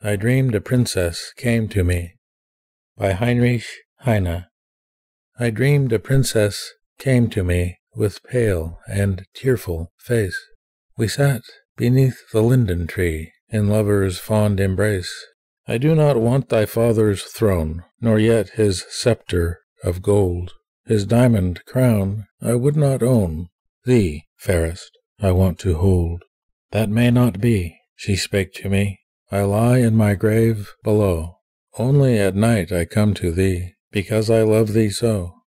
I dreamed a princess came to me. By Heinrich Heine. I dreamed a princess came to me with pale and tearful face. We sat beneath the linden tree in lovers' fond embrace. I do not want thy father's throne, nor yet his sceptre of gold. His diamond crown I would not own. Thee, fairest, I want to hold. That may not be, she spake to me. I lie in my grave below. Only at night I come to thee, because I love thee so.